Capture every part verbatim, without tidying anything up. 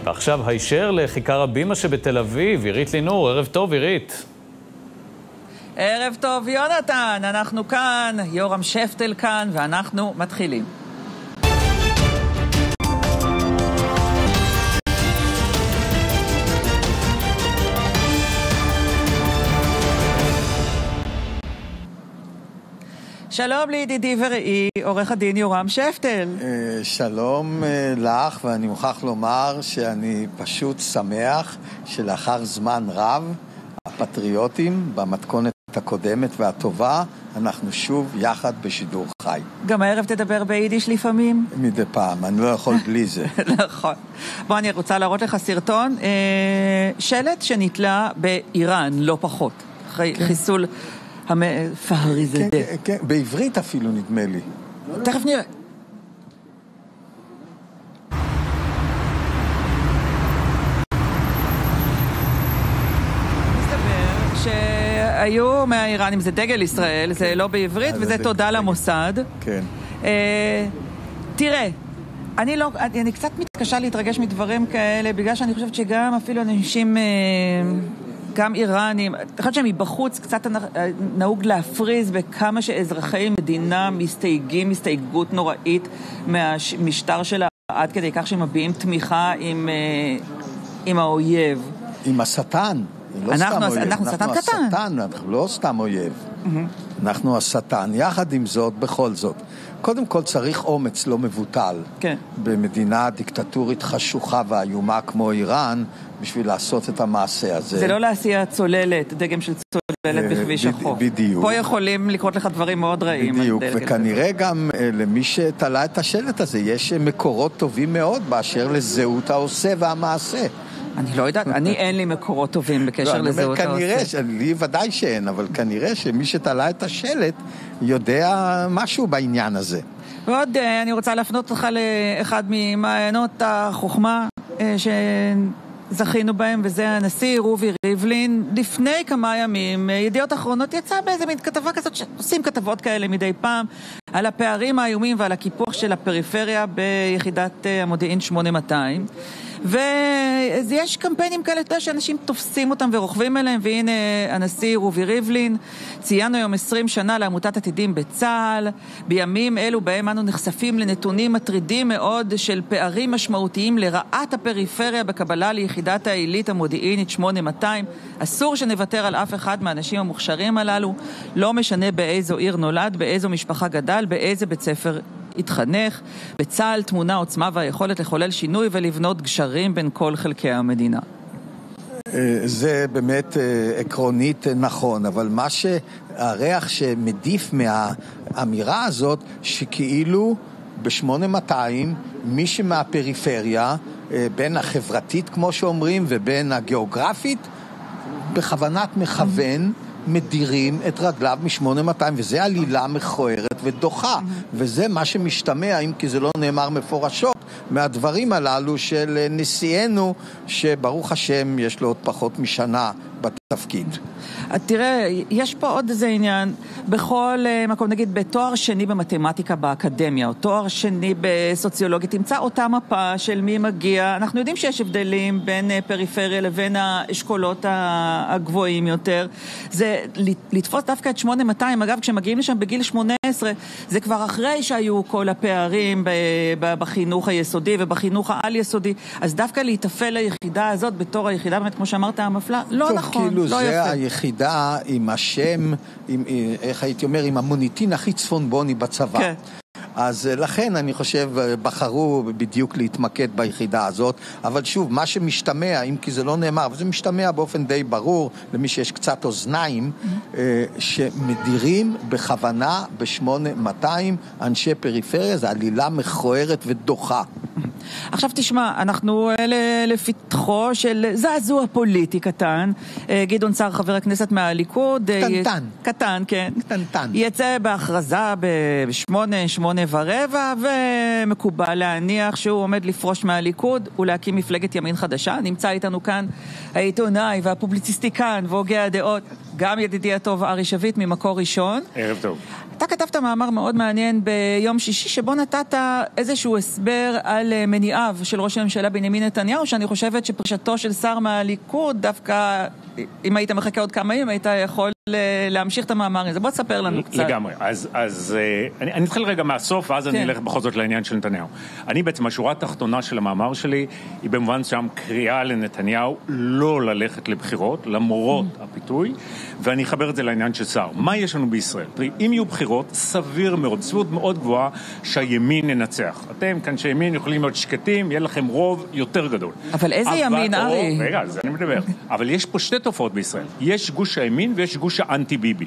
ועכשיו הישר לכיכר הבימה שבתל אביב, עירית לינור. ערב טוב, עירית. ערב טוב, יונתן. אנחנו כאן, יורם שפטל כאן, ואנחנו מתחילים. שלום לידידי וראי, עורך הדין יורם שפטל. שלום לך, ואני מוכרח לומר שאני פשוט שמח שלאחר זמן רב, הפטריוטים במתכונת הקודמת והטובה, אנחנו שוב יחד בשידור חי. גם הערב תדבר ביידיש לפעמים? מדי פעם, אני לא יכול בלי זה. נכון. בוא, אני רוצה להראות לך סרטון. שלט שנתלה באיראן, לא פחות. חיסול הפהריזדה. כן, כן, בעברית אפילו נדמה לי. תכף נראה. מסתבר שהיו מהאיראנים, זה דגל ישראל, זה לא בעברית, וזה תודה למוסד. כן. תראה, אני לא, אני קצת מתקשה להתרגש מדברים כאלה, בגלל שאני חושבת שגם אפילו אנשים, גם איראנים, אני חושבת שהם מבחוץ קצת נהוג להפריז בכמה שאזרחי מדינה מסתייגים, מסתייגות נוראית מהמשטר שלה, עד כדי כך שהם מביעים תמיכה עם, עם האויב. עם השטן. לא אנחנו, סתם אויב. אנחנו שטן אנחנו קטן. השטן, אנחנו לא סתם אויב. Mm-hmm. אנחנו השטן. יחד עם זאת, בכל זאת, קודם כל צריך אומץ לא מבוטל. כן. במדינה דיקטטורית חשוכה ואיומה כמו איראן, בשביל לעשות את המעשה הזה. זה לא להסיע צוללת, דגם של צוללת בכביש החוף. בדיוק. פה יכולים לקרות לך דברים מאוד רעים. בדיוק, וכנראה גם למי שתלה את השלט הזה, יש מקורות טובים מאוד באשר לזהות העושה והמעשה. אני לא יודעת, אני אין לי מקורות טובים בקשר לזהות העושה. כנראה, לי ודאי שאין, אבל כנראה שמי שתלה את השלט יודע משהו בעניין הזה. ועוד אני רוצה להפנות אותך לאחד ממעיינות החוכמה שזכינו בהם, וזה הנשיא רובי ריבלין. לפני כמה ימים, ידיעות אחרונות יצא באיזה מין כתבה כזאת, שעושים כתבות כאלה מדי פעם, על הפערים האיומים ועל הקיפוח של הפריפריה ביחידת המודיעין שמונה מאתיים. ויש קמפיינים כאלה שאנשים תופסים אותם ורוכבים אליהם, והנה הנשיא רובי ריבלין. ציינו היום עשרים שנה לעמותת עתידים בצה"ל, בימים אלו בהם אנו נחשפים לנתונים מטרידים מאוד של פערים משמעותיים לרעת הפריפריה בקבלה ליחידת העילית המודיעינית שמונה מאתיים. אסור שנוותר על אף אחד מהאנשים המוכשרים הללו, לא משנה באיזו עיר נולד, באיזו משפחה גדל, באיזה בית ספר התחנך. בצה"ל תמונה עוצמה והיכולת לחולל שינוי ולבנות גשרים בין כל חלקי המדינה. זה באמת עקרונית נכון, אבל מה שהריח שמדיף מהאמירה הזאת, שכאילו ב-שמונה מאתיים מי שמהפריפריה, בין החברתית כמו שאומרים ובין הגיאוגרפית, בכוונת מכוון מדירים את רגליו מ-שמונה מאתיים, וזה עלילה מכוערת ודוחה, וזה מה שמשתמע, אם כי זה לא נאמר מפורשות, מהדברים הללו של נשיאנו, שברוך השם יש לו עוד פחות משנה בתפקיד. תראה, יש פה עוד איזה עניין, בכל מקום, נגיד בתואר שני במתמטיקה באקדמיה, או תואר שני בסוציולוגיה, תמצא אותה מפה של מי מגיע. אנחנו יודעים שיש הבדלים בין פריפריה לבין האשכולות הגבוהים יותר. זה לתפוס דווקא את שמונה מאתיים, אגב, כשמגיעים לשם בגיל שמונה עשרה, זה כבר אחרי שהיו כל הפערים בחינוך היסודי ובחינוך העל יסודי, אז דווקא להתאפל ליחידה הזאת בתור היחידה, באמת כמו שאמרת, המפלה, לא טוב, נכון, כאילו לא זה יפה. היחידה עם השם, עם, איך הייתי אומר, עם המוניטין הכי צפונבוני בצבא. כן. אז לכן אני חושב בחרו בדיוק להתמקד ביחידה הזאת, אבל שוב, מה שמשתמע, אם כי זה לא נאמר, וזה משתמע באופן די ברור למי שיש קצת אוזניים, mm-hmm. שמדירים בכוונה ב-שמונה מאתיים אנשי פריפריה, זה עלילה מכוערת ודוחה. עכשיו תשמע, אנחנו לפתחו של זעזוע פוליטי קטן. גדעון סער, חבר הכנסת מהליכוד, קטנטן. קטן, כן. קטנטן. יצא בהכרזה בשמונה, שמונה ורבע, ומקובל להניח שהוא עומד לפרוש מהליכוד ולהקים מפלגת ימין חדשה. נמצא איתנו כאן העיתונאי והפובליציסטיקן והוגה הדעות גם ידידי הטוב ארי שביט ממקור ראשון. ערב טוב. אתה כתבת מאמר מאוד מעניין ביום שישי, שבו נתת איזשהו הסבר על מניעיו של ראש הממשלה בנימין נתניהו, שאני חושבת שפרישתו של שר מהליכוד, דווקא אם היית מחכה עוד כמה ימים, היית יכול להמשיך את המאמר הזה. בוא תספר לנו קצת. לגמרי. אז, אז אני, אני אתחיל רגע מהסוף, ואז כן. אני אלך בכל זאת לעניין של נתניהו. אני בעצם, השורה התחתונה של המאמר שלי, היא במובן שם קריאה לנתניהו לא ללכת לבחירות, למרות mm. הפיתוי, ואני אחבר את זה לעניין של שר. מה יש לנו בישראל? תראי, אם יהיו בחירות, סביר מאוד, סבירות מאוד גבוהה, שהימין ינצח. אתם כאן שימין יכולים להיות שקטים, יהיה לכם רוב יותר גדול. אבל איזה אבל, ימין, ארי? רגע, זה אני מדבר. אבל יש פה שתי תופעות בישראל. יש גוש הימין ויש גוש האנטי-ביבי.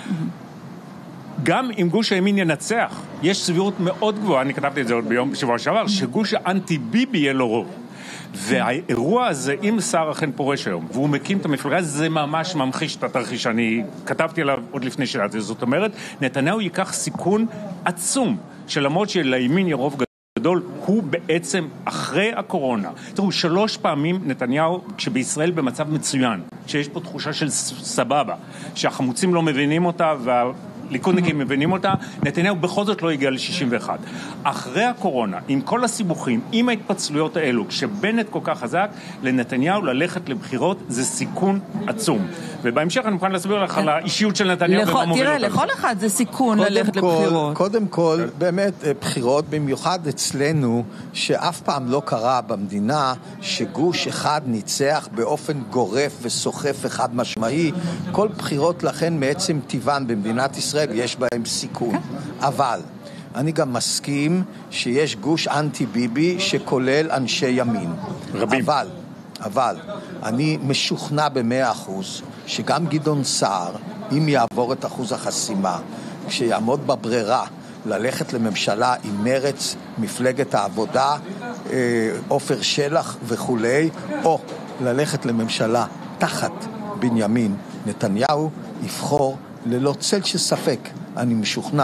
גם אם גוש הימין ינצח, יש סבירות מאוד גבוהה, אני כתבתי את זה עוד ביום שבוע שעבר, שגוש האנטי-ביבי יהיה לו רוב. והאירוע הזה, אם שר אכן פורש היום, והוא מקים את המפלגה, זה ממש ממחיש את התרחיש שאני כתבתי עליו עוד לפני שעת. זאת אומרת, נתניהו ייקח סיכון עצום, שלמרות שלימין יהיה רוב גדול, הוא בעצם אחרי הקורונה. תראו, שלוש פעמים נתניהו, כשבישראל במצב מצוין, שיש פה תחושה של סבבה, שהחמוצים לא מבינים אותה, וה... ליכודניקים מבינים אותה, נתניהו בכל זאת לא הגיע ל-שישים ואחת. אחרי הקורונה, עם כל הסיבוכים, עם ההתפצלויות האלו, כשבנט כל כך חזק, לנתניהו ללכת לבחירות זה סיכון עצום. ובהמשך אני מוכן להסביר לך על האישיות של נתניהו. תראה, לכל אחד זה סיכון ללכת לבחירות. קודם כל, באמת, בחירות, במיוחד אצלנו, שאף פעם לא קרה במדינה, שגוש אחד ניצח באופן גורף וסוחף אחד משמעי. כל בחירות לכן מעצם טבען במדינת ישראל, יש בהם סיכון. אבל אני גם מסכים שיש גוש אנטי-ביבי שכולל אנשי ימין. רבים. אבל, אבל, אני משוכנע במאה אחוז שגם גדעון סער, אם יעבור את אחוז החסימה, כשיעמוד בברירה ללכת לממשלה עם מרץ, מפלגת העבודה, עופר שלח וכולי, או ללכת לממשלה תחת בנימין נתניהו, יבחור ללא צל של ספק, אני משוכנע,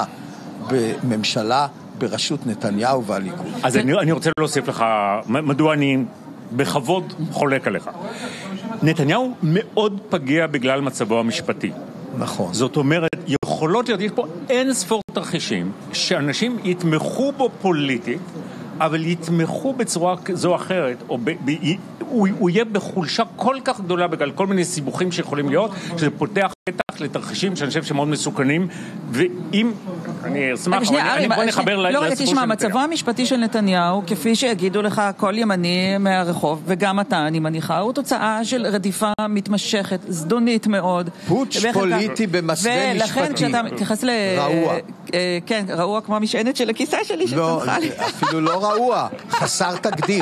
בממשלה בראשות נתניהו והליכוד. אז אני, אני רוצה להוסיף לך, מדוע אני בכבוד חולק עליך. נתניהו מאוד פגיע בגלל מצבו המשפטי. נכון. זאת אומרת, יכולות להיות, יש פה אין ספור תרחישים, שאנשים יתמכו בו פוליטית, אבל יתמכו בצורה זו או אחרת, או ב, ב, הוא, הוא יהיה בחולשה כל כך גדולה בגלל כל מיני סיבוכים שיכולים להיות, שזה פותח פתח לתרחישים שאני חושב שמאוד מסוכנים, ואם, אני אשמח, אבל אני בוא נחבר לסיפור של נתניהו. לא, תשמע, מצבו המשפטי של נתניהו, כפי שיגידו לך כל ימני מהרחוב, וגם אתה, אני מניחה, הוא תוצאה של רדיפה מתמשכת, זדונית מאוד. פוטש פוליטי במסווה משפטי. ולכן כשאתה מתייחס ל... רעוע. כן, רעוע כמו המשענת של הכיסא שלי שצמחה לי. אפילו לא רעוע, חסר תקדים.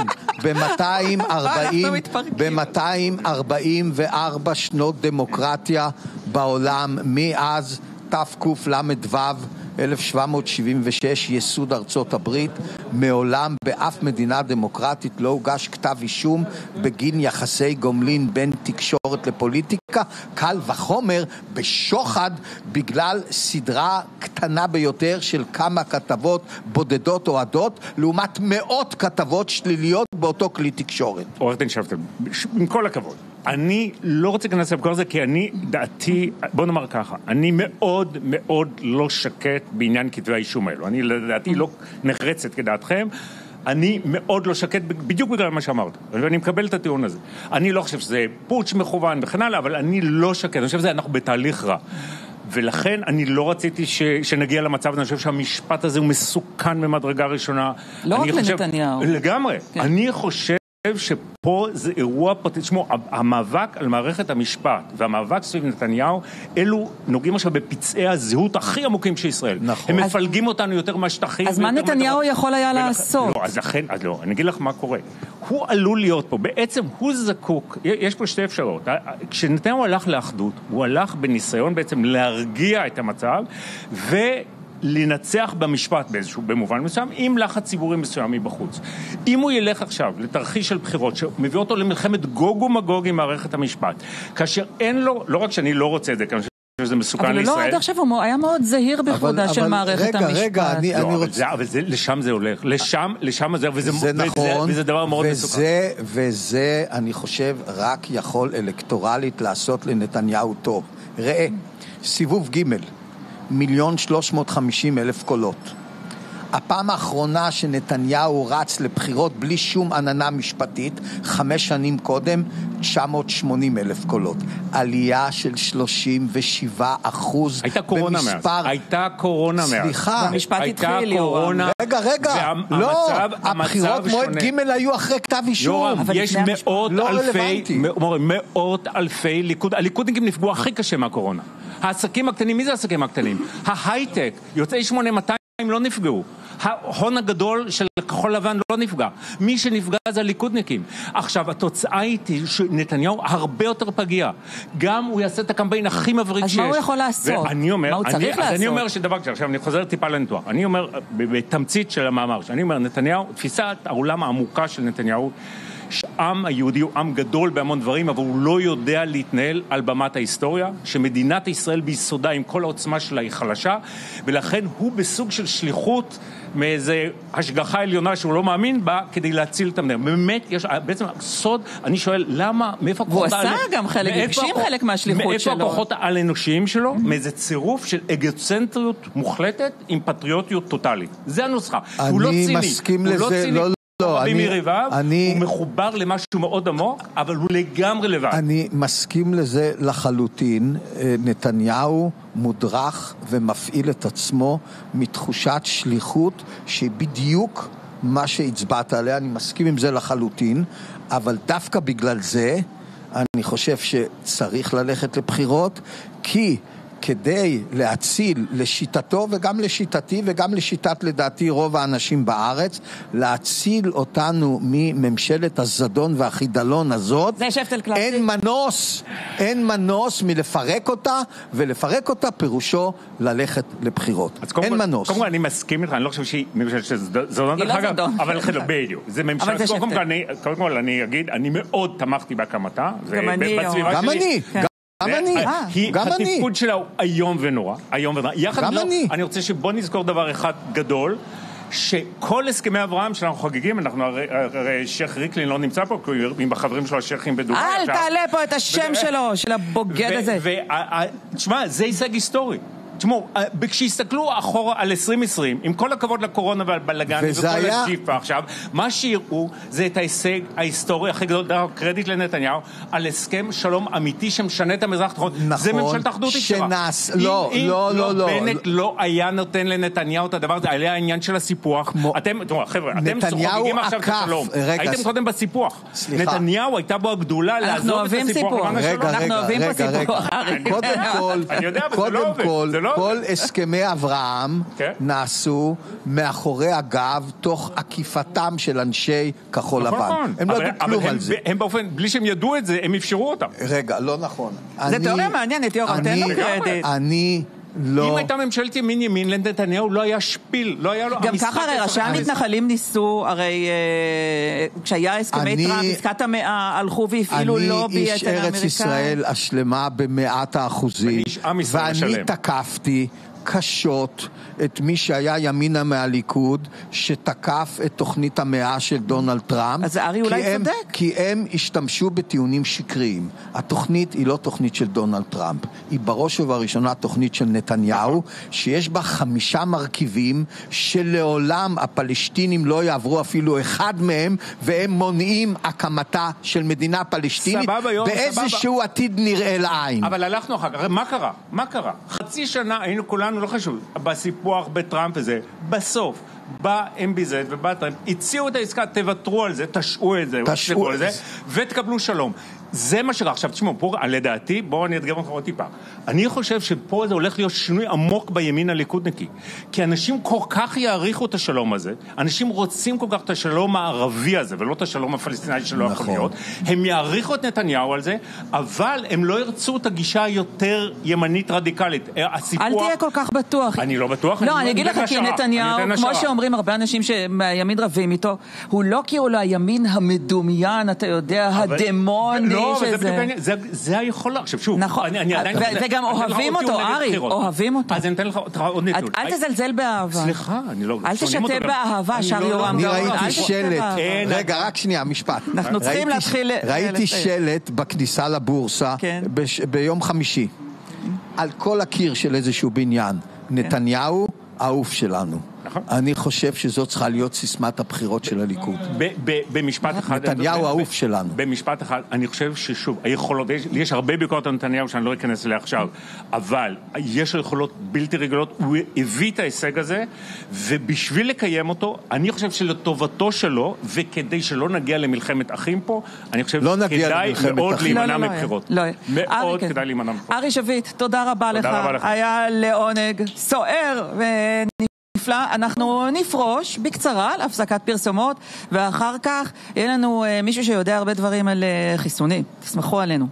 ב-מאתיים ארבעים וארבע שנות דמוקרטיה בעולם, מאז תק"ל ו' אלף שבע מאות שבעים ושש, יסוד ארצות הברית, מעולם באף מדינה דמוקרטית לא הוגש כתב אישום בגין יחסי גומלין בין תקשורת לפוליטיקה, קל וחומר בשוחד בגלל סדרה קטנה ביותר של כמה כתבות בודדות או עדות, לעומת מאות כתבות שליליות באותו כלי תקשורת. עורך דין שבתאי, עם כל הכבוד, אני לא רוצה להיכנס לבכל הזה, כי אני, דעתי, בוא נאמר ככה, אני מאוד מאוד לא שקט בעניין כתבי האישום האלו. אני לדעתי לא נחרצת כדעתכם, אני מאוד לא שקט בדיוק בגלל מה שאמרת, ואני מקבל את הטיעון הזה. אני לא חושב שזה פוטש מכוון וכן הלאה, אבל אני לא שקט, אני חושב שזה אנחנו בתהליך רע. ולכן אני לא רציתי ש, שנגיע למצב, אני חושב שהמשפט הזה הוא מסוכן במדרגה ראשונה. לא רק לנתניהו. לגמרי. כן. אני חושב שפה זה אירוע פוטנציאלי, שמו, המאבק על מערכת המשפט והמאבק סביב נתניהו, אלו נוגעים עכשיו בפצעי הזהות הכי עמוקים של ישראל. נכון. הם מפלגים אותנו יותר מהשטחים. אז מה נתניהו יכול היה לעשות? לא, אז לכן, אז לא, אני אגיד לך מה קורה. הוא עלול להיות פה, בעצם הוא זקוק, יש פה שתי אפשרות. כשנתניהו הלך לאחדות, הוא הלך בניסיון בעצם להרגיע את המצב, ו... לנצח במשפט באיזשהו, במובן מסוים, עם לחץ ציבורי מסוים מבחוץ. אם הוא ילך עכשיו לתרחיש של בחירות, שמביא אותו למלחמת גוג ומגוג עם מערכת המשפט, כאשר אין לו, לא רק שאני לא רוצה את זה, כאשר שזה מסוכן לישראל. אבל לא, עד עכשיו הוא היה מאוד זהיר בכבודה של מערכת המשפט. רגע, רגע, אני, לא, אני אבל, רוצה... זה, אבל זה, לשם זה הולך. לשם, לשם זה, וזה, זה נכון, וזה, וזה דבר מאוד וזה, מסוכן. וזה, אני חושב, רק יכול אלקטורלית לעשות לנתניהו טוב. ראה, סיבוב ג' מיליון שלוש מאות וחמישים אלף קולות. הפעם האחרונה שנתניהו רץ לבחירות בלי שום עננה משפטית, חמש שנים קודם, תשע מאות ושמונים אלף קולות. עלייה של שלושים ושבעה אחוז הייתה קורונה במספר. מאז. הייתה קורונה מאז. סליחה. המשפט התחיל, יורם. רגע, רגע. לא, הבחירות מועד ג' היו אחרי כתב אישום. יורם, יש מאות לא אלפי, מאות אלפי ליכוד, הליכודניקים נפגעו הכי קשה מהקורונה. העסקים הקטנים, מי זה העסקים הקטנים? ההייטק, יוצאי שמונה מאתיים לא נפגעו. ההון הגדול של כחול לבן לא נפגע. מי שנפגע זה הליכודניקים. עכשיו, התוצאה היא שנתניהו הרבה יותר פגיע. גם הוא יעשה את הקמפיין הכי מבריק שיש. אז מה הוא יכול לעשות? ואני אומר, מה הוא צריך אני, לעשות? אז אני אומר שדבר כזה, עכשיו אני חוזר טיפה לניתוח. אני אומר, בתמצית של המאמר, שאני אומר, נתניהו, תפיסת העולם העמוקה של נתניהו, שהעם היהודי הוא עם גדול בהמון דברים, אבל הוא לא יודע להתנהל על במת ההיסטוריה, שמדינת ישראל ביסודה עם כל העוצמה שלה היא חלשה, ולכן הוא בסוג של שליחות מאיזה השגחה עליונה שהוא לא מאמין בה, כדי להציל את המדינה. באמת, יש, בעצם סוד, אני שואל, למה, מאיפה והוא הכוחות... עשה גם חלק, הגשים חלק מהשליחות שלו. מאיפה הכוחות העל-אנושיים שלו? מאיזה צירוף של אגוצנטריות מוחלטת עם פטריוטיות טוטלית. זה הנוסחה. הוא לא ציני. אני מסכים לזה, לא... לא, אני, מריביו, אני, הוא מחובר למשהו מאוד עמוק, אבל הוא לגמרי לבד. אני מסכים לזה לחלוטין. נתניהו מודרך ומפעיל את עצמו מתחושת שליחות שהיא בדיוק מה שהצבעת עליה. אני מסכים עם זה לחלוטין, אבל דווקא בגלל זה אני חושב שצריך ללכת לבחירות, כי כדי להציל לשיטתו וגם לשיטתי וגם לשיטת לדעתי רוב האנשים בארץ, להציל אותנו מממשלת הזדון והחידלון הזאת, זה שפטל קלאסי. אין מנוס, אין מנוס מלפרק אותה, ולפרק אותה פירושו ללכת לבחירות. אין כל, מנוס. קודם כל אני מסכים איתך, אני לא חושב שהיא ממשלת זדון, היא לא זדון. אבל בדיוק, זה ממשלת, קודם כל אני אגיד, אני מאוד תמכתי בהקמתה. גם אני. גם אני. גם אני, גם אני. התפקוד שלה הוא היום ונורא, היום ונורא. גם אני. אני רוצה שבוא נזכור דבר אחד גדול, שכל הסכמי אברהם שאנחנו חוגגים, אנחנו הרי שייך ריקלין לא נמצא פה, עם החברים שלו השייכים בדובאי. אל תעלה פה את השם שלו, של הבוגד הזה. תשמע, זה הישג היסטורי. תשמעו, כשהסתכלו אחורה על עשרים עשרים, עם כל הכבוד לקורונה והבלגן וכל היה... השיפה עכשיו, מה שיראו זה את ההישג ההיסטורי הכי גדול, קרדיט לנתניהו, על הסכם שלום אמיתי שמשנה את המזרח התיכון. נכון, זה ממשלת אחדות שנס... אם, לא, אם לא, לא, לא. בנט לא, לא היה נותן לנתניהו את הדבר הזה, עליה העניין של הסיפוח. כמו... אתם, תראו, חבר'ה, אתם חוגגים עכשיו את השלום. רגע, הייתם קודם בסיפוח. סליחה. נתניהו הייתה בו הגדולה לעזוב את הסיפוח. רגע, רגע, רגע, רגע. קודם כל, קודם כל, כל הסכמי אברהם נעשו מאחורי הגב תוך עקיפתם של אנשי כחול לבן. הם לא ידעו כלום על זה. הם באופן, בלי שהם ידעו את זה, הם אפשרו אותם. רגע, לא נכון. זה תיאוריה מעניינת, יורם, תן לו קרדיט. אני לא... אם הייתה ממשלת ימין ימין, לנתניהו לא היה שפיל, לא היה לו... גם ככה הרי ראשי המתנחלים ניסו, הרי כשהיה הסכמי טראמפ, עסקת המאה, הלכו והפעילו לובי אצל האמריקאים. אני איש ארץ ישראל השלמה במאת האחוזים, ואני תקפתי קשות את מי שהיה ימינה מהליכוד, שתקף את תוכנית המאה של דונלד טראמפ. אז ארי אולי צודק. כי הם השתמשו בטיעונים שקריים. התוכנית היא לא תוכנית של דונלד טראמפ, היא בראש ובראשונה תוכנית של נתניהו, שיש בה חמישה מרכיבים שלעולם הפלסטינים לא יעברו אפילו אחד מהם, והם מונעים הקמתה של מדינה פלסטינית באיזשהו עתיד נראה לעין. אבל הלכנו אחר כך, מה קרה? מה קרה? חצי שנה היינו כולנו, לא חשוב, בסיפוח בטראמפ הזה, בסוף, בא אם בי זד ובא טראמפ, הציעו את העסקה, תוותרו על זה, תשעו את זה, תשעו על זה, ותקבלו שלום. זה מה שקרה. עכשיו, תשמעו, פה, לדעתי, בואו אני אתגר לכם עוד טיפה. אני חושב שפה זה הולך להיות שינוי עמוק בימין הליכודניקי. כי אנשים כל כך יעריכו את השלום הזה, אנשים רוצים כל כך את השלום הערבי הזה, ולא את השלום הפלסטיני שלא יכול להיות. הם יעריכו את נתניהו על זה, אבל הם לא ירצו את הגישה היותר ימנית רדיקלית. הסיפוח... אל תהיה כל כך בטוח. אני לא בטוח. לא, אני אגיד לך, כי נתניהו, כמו שאומרים הרבה אנשים שהימין רבים איתו, הוא לא כאילו לא הימין המדומיין, אתה יודע, הדמוני. לא, אבל זה, זה היכולה. עכשיו, שוב, נכון, אני, אני עדיין... וגם אוהבים אותו, ארי, אוהבים אותו. אז אני אתן לך עוד נתון. אל תזלזל באהבה. סליחה, אני לא... אל תשתה באהבה, שר יורם. אני ראיתי שלט, רגע, רק שנייה, משפט. אנחנו צריכים להתחיל... ראיתי שלט בכניסה לבורסה ביום חמישי. על כל הקיר של איזשהו בניין. נתניהו, העוף שלנו. אני חושב שזאת צריכה להיות סיסמת הבחירות של הליכוד. במשפט אחד... נתניהו העוף שלנו. במשפט אחד, אני חושב ששוב, היכולות, יש הרבה ביקורת על נתניהו שאני לא אכנס אליה עכשיו, אבל יש יכולות בלתי רגילות, הוא הביא את ההישג הזה, ובשביל לקיים אותו, אני חושב שלטובתו שלו, וכדי שלא נגיע למלחמת אחים פה, אני חושב שכדאי מאוד להימנע מבחירות. מאוד כדאי להימנע מבחירות. ארי שביט, תודה רבה לך. היה לעונג סוער נפלא. אנחנו נפרוש בקצרה על הפסקת פרסומות, ואחר כך יהיה לנו מישהו שיודע הרבה דברים על חיסונים. תסמכו עלינו.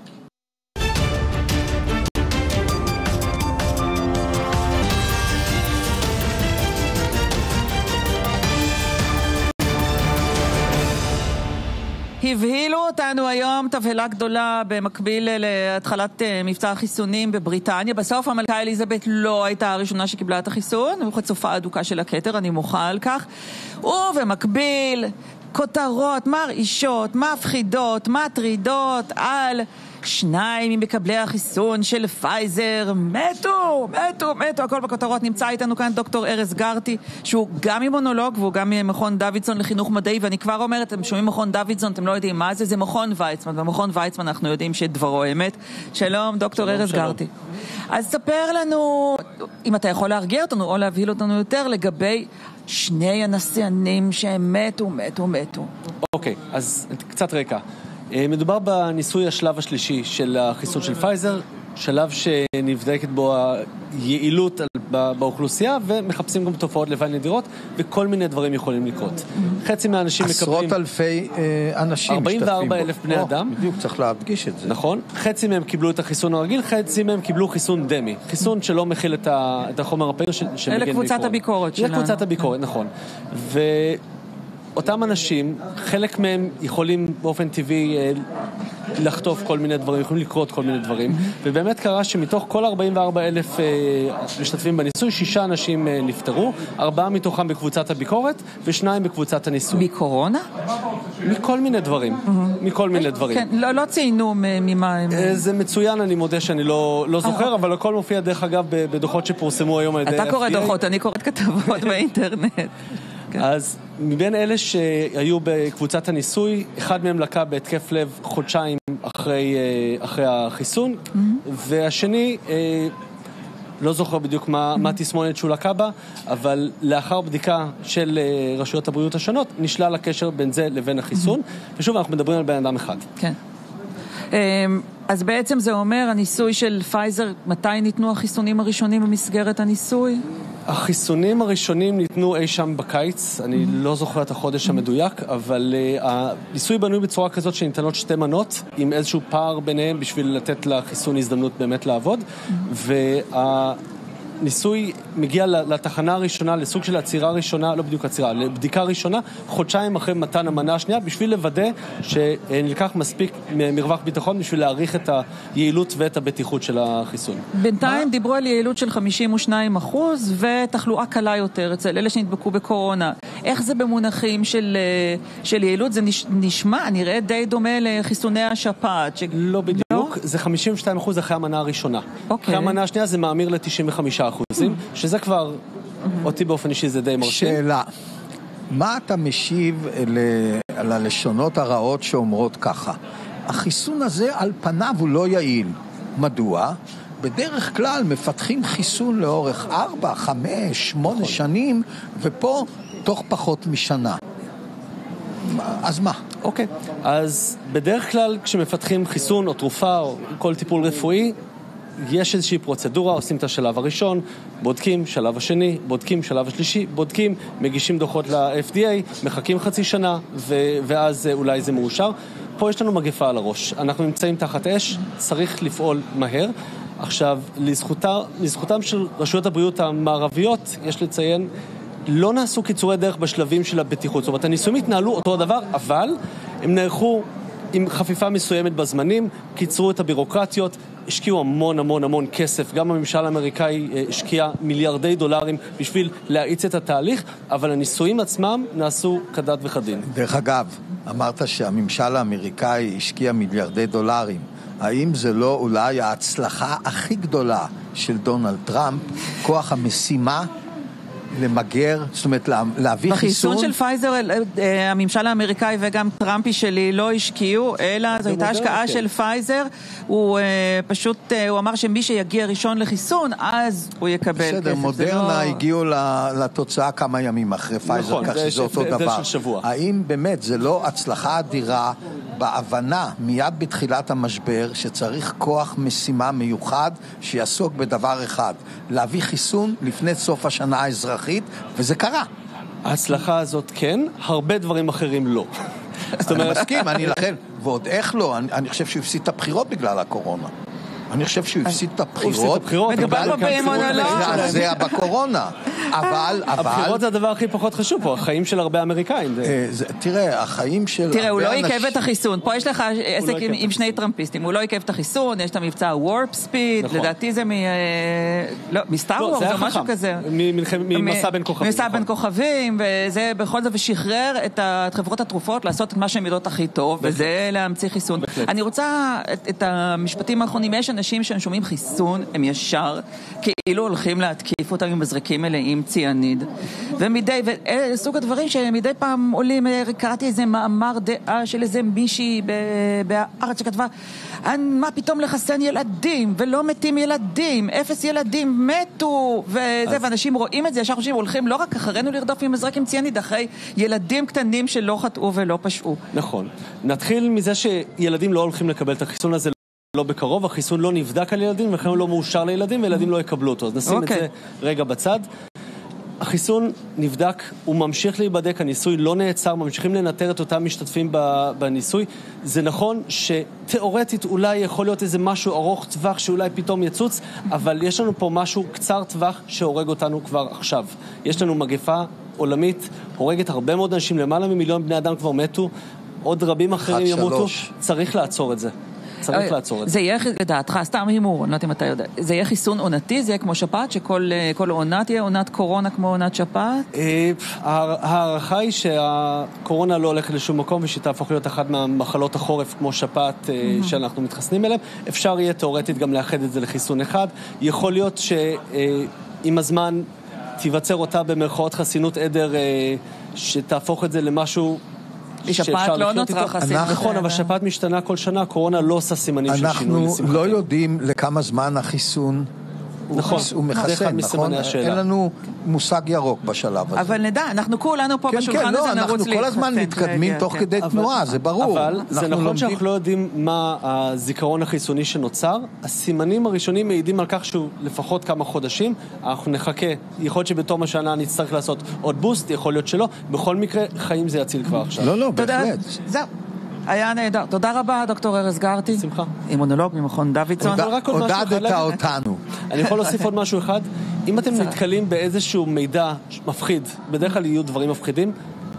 הבהילו אותנו היום תבהלה גדולה במקביל להתחלת מבצע החיסונים בבריטניה. בסוף המלכה אליזבת לא הייתה הראשונה שקיבלה את החיסון, וחצופה אדוקה של הכתר, אני מוחה על כך. ובמקביל כותרות מרעישות, מפחידות, מטרידות על שניים ממקבלי החיסון של פייזר מתו, מתו, מתו, הכל בכותרות. נמצא איתנו כאן דוקטור ארז גרטי, שהוא גם אימונולוג והוא גם ממכון דוידסון לחינוך מדעי, ואני כבר אומרת, אתם שומעים מכון דוידסון, אתם לא יודעים מה זה, זה מכון ויצמן, במכון ויצמן אנחנו יודעים שדברו אמת. שלום, דוקטור שלום, ארז שלום. גרטי. אז ספר לנו, אם אתה יכול להרגיע אותנו או להבהיל אותנו יותר, לגבי שני הנשיינים שהם מתו, מתו, מתו. אוקיי, אז קצת רקע. מדובר בניסוי השלב השלישי של החיסון של פייזר, שלב שנבדקת בו היעילות באוכלוסייה, ומחפשים גם תופעות לוואי נדירות, וכל מיני דברים יכולים לקרות. חצי מהאנשים מקבלים... עשרות אלפי אנשים ארבעים וארבעה אלף בני אדם. בדיוק, צריך להדגיש את זה. נכון. חצי מהם קיבלו את החיסון הרגיל, חצי מהם קיבלו חיסון דמי. חיסון שלא מכיל את החומר הפעיל שמגן בעקרון. אלה קבוצת הביקורת שלנו. אלה קבוצת הביקורת, נכון. ו... אותם אנשים, חלק מהם יכולים באופן טבעי לחטוף כל מיני דברים, יכולים לקרות כל מיני דברים, ובאמת קרה שמתוך כל ארבעים וארבעה אלף משתתפים בניסוי, שישה אנשים נפטרו, ארבעה מתוכם בקבוצת הביקורת, ושניים בקבוצת הניסוי. מקורונה? מכל מיני דברים, מכל מיני דברים. כן, לא ציינו ממה הם... זה מצוין, אני מודה שאני לא זוכר, אבל הכל מופיע דרך אגב בדוחות שפורסמו היום על ידי... אתה קורא דוחות, אני קוראת כתבות באינטרנט. אז מבין אלה שהיו בקבוצת הניסוי, אחד מהם לקה בהתקף לב חודשיים אחרי, אחרי החיסון, והשני, לא זוכר בדיוק מה, מה תסמונת שהוא לקה בה, אבל לאחר בדיקה של רשויות הבריאות השונות, נשלל הקשר בין זה לבין החיסון, ושוב אנחנו מדברים על בן אדם אחד. כן. אז בעצם זה אומר, הניסוי של פייזר, מתי ניתנו החיסונים הראשונים במסגרת הניסוי? החיסונים הראשונים ניתנו אי שם בקיץ, אני לא זוכר את החודש המדויק, אבל הניסוי בנוי בצורה כזאת שניתנות שתי מנות, עם איזשהו פער ביניהם בשביל לתת לחיסון הזדמנות באמת לעבוד, וה... ניסוי מגיע לתחנה הראשונה, לסוג של עצירה ראשונה, לא בדיוק עצירה, לבדיקה ראשונה, חודשיים אחרי מתן המנה השנייה, בשביל לוודא שנלקח מספיק מרווח ביטחון, בשביל להעריך את היעילות ואת הבטיחות של החיסון. בינתיים דיברו על יעילות של חמישים ושניים אחוז, ותחלואה קלה יותר אצל אלה שנדבקו בקורונה. איך זה במונחים של, של יעילות? זה נשמע, נראה די דומה לחיסוני השפעת. ש... לא בדיוק, לא? זה חמישים ושתיים אחוז אחרי המנה הראשונה. אוקיי. אחרי המנה השנייה זה מאמיר ל-תשעים וחמישה אחוזים, שזה כבר, אותי באופן אישי זה די מרשים. שאלה, מה אתה משיב על הלשונות הרעות שאומרות ככה? החיסון הזה על פניו הוא לא יעיל. מדוע? בדרך כלל מפתחים חיסון לאורך ארבע, חמש, שמונה שנים, ופה תוך פחות משנה. אז מה? אוקיי. אז בדרך כלל כשמפתחים חיסון או תרופה או כל טיפול רפואי, יש איזושהי פרוצדורה, עושים את השלב הראשון, בודקים, שלב השני, בודקים, שלב השלישי, בודקים, מגישים דוחות ל-אף די איי, מחכים חצי שנה, ו- ואז אולי זה מאושר. פה יש לנו מגפה על הראש. אנחנו נמצאים תחת אש, צריך לפעול מהר. עכשיו, לזכותה, לזכותם של רשויות הבריאות המערביות, יש לציין, לא נעשו קיצורי דרך בשלבים של הבטיחות. זאת אומרת, הניסויים התנהלו אותו הדבר, אבל הם נערכו עם חפיפה מסוימת בזמנים, קיצרו את הבירוקרטיות, השקיעו המון המון המון כסף, גם הממשל האמריקאי השקיע מיליארדי דולרים בשביל להאיץ את התהליך, אבל הניסויים עצמם נעשו כדת וכדין. דרך אגב, אמרת שהממשל האמריקאי השקיע מיליארדי דולרים. האם זה לא אולי ההצלחה הכי גדולה של דונלד טראמפ, כוח המשימה למגר, זאת אומרת, להביא חיסון? בחיסון של פייזר, הממשל האמריקאי וגם טראמפי שלי לא השקיעו, אלא זו הייתה השקעה של פייזר. הוא פשוט, הוא אמר שמי שיגיע ראשון לחיסון, אז הוא יקבל כסף. בסדר, מודרנה הגיעו לתוצאה כמה ימים אחרי פייזר, כך שזה אותו דבר. האם באמת זה לא הצלחה אדירה בהבנה מיד בתחילת המשבר שצריך כוח משימה מיוחד שיעסוק בדבר אחד, להביא חיסון לפני סוף השנה האזרחית, וזה קרה. ההצלחה הזאת כן, הרבה דברים אחרים לא. אני מסכים, אני לכן, ועוד איך לא, אני, אני חושב שהוא הפסיד את הבחירות בגלל הקורונה. אני חושב שהוא הפסיד את הבחירות. מדובר באימונולוג. זה היה בקורונה. אבל, אבל... הבחירות זה הדבר הכי פחות חשוב פה, החיים של הרבה אמריקאים. תראה, החיים של... תראה, הוא לא עיכב את החיסון. פה יש לך עסק עם שני טראמפיסטים. הוא לא עיכב את החיסון, יש את המבצע וורפ ספיד, לדעתי זה מסטאר וורס, זה משהו כזה. ממסע בין כוכבים. מסע בין כוכבים, וזה בכל זאת ושחרר את חברות התרופות לעשות את מה שהן יודעות הכי טוב, וזה להמציא חיסון. אני רוצה את המשפטים האחרונים, יש אנשים שהם שומעים חיסון, הם ישר, כאילו הולכים להתקיף אותם עם מזרקים מלאים ציאניד. ומדי, וסוג הדברים שמדי פעם עולים, קראתי איזה מאמר דעה של איזה מישהי בארץ שכתבה, מה פתאום לחסן ילדים, ולא מתים ילדים, אפס ילדים מתו, וזה, ואנשים רואים את זה, ישר חושבים, הולכים לא רק אחרינו לרדוף עם מזרק עם ציאניד, אחרי ילדים קטנים שלא חטאו ולא פשעו. נכון. נתחיל מזה שילדים לא הולכים לקבל את החיסון הזה, לא בקרוב, החיסון לא נבדק על ילדים, וכן הוא לא מאושר לילדים, וילדים לא יקבלו אותו. אז נשים okay. את זה רגע בצד. החיסון נבדק, הוא ממשיך להיבדק, הניסוי לא נעצר, ממשיכים לנטר את אותם משתתפים בניסוי. זה נכון שתיאורטית אולי יכול להיות איזה משהו ארוך טווח שאולי פתאום יצוץ, אבל יש לנו פה משהו קצר טווח שהורג אותנו כבר עכשיו. יש לנו מגפה עולמית, הורגת הרבה מאוד אנשים, למעלה ממיליון בני אדם כבר מתו, עוד רבים אחרים ימותו, צריך לעצור את זה. צריך לעצור את זה. זה יהיה, לדעתך, סתם הימור, אני לא יודעת אם אתה יודע, זה יהיה חיסון עונתי, זה יהיה כמו שפעת, שכל עונה תהיה עונת קורונה כמו עונת שפעת? הערכה היא שהקורונה לא הולכת לשום מקום, ושתהפוך להיות אחת מהמחלות החורף כמו שפעת שאנחנו מתחסנים אליהם. אפשר יהיה תיאורטית גם לאחד את זה לחיסון אחד. יכול להיות שעם הזמן תיווצר אותה במרכאות חסינות עדר, שתהפוך את זה למשהו... שפעת לא נוצרה חסינות. נכון, אבל שפעת משתנה כל שנה, קורונה לא עושה סימנים של שינוי. אנחנו לא יודעים לכמה זמן החיסון הוא מחסן, נכון? אין לנו מושג ירוק בשלב הזה. אבל נדע, אנחנו כולנו פה בשולחן הזה נרוץ להתחסן. אנחנו כל הזמן מתקדמים תוך כדי תנועה, זה ברור. אבל זה נכון שאנחנו לא יודעים מה הזיכרון החיסוני שנוצר. הסימנים הראשונים מעידים על כך שהוא לפחות כמה חודשים. אנחנו נחכה, יכול להיות שבתום השנה נצטרך לעשות עוד בוסט, יכול להיות שלא. בכל מקרה, חיים זה יציל כבר עכשיו. לא, לא, בהחלט. זהו. היה נהדר. תודה רבה, דוקטור ארז גרטי. שמחה. אימונולוג ממכון דוידסון. הודדת אותנו. אני יכול להוסיף עוד משהו אחד. אם אתם נתקלים באיזשהו מידע מפחיד, בדרך כלל יהיו דברים מפחידים,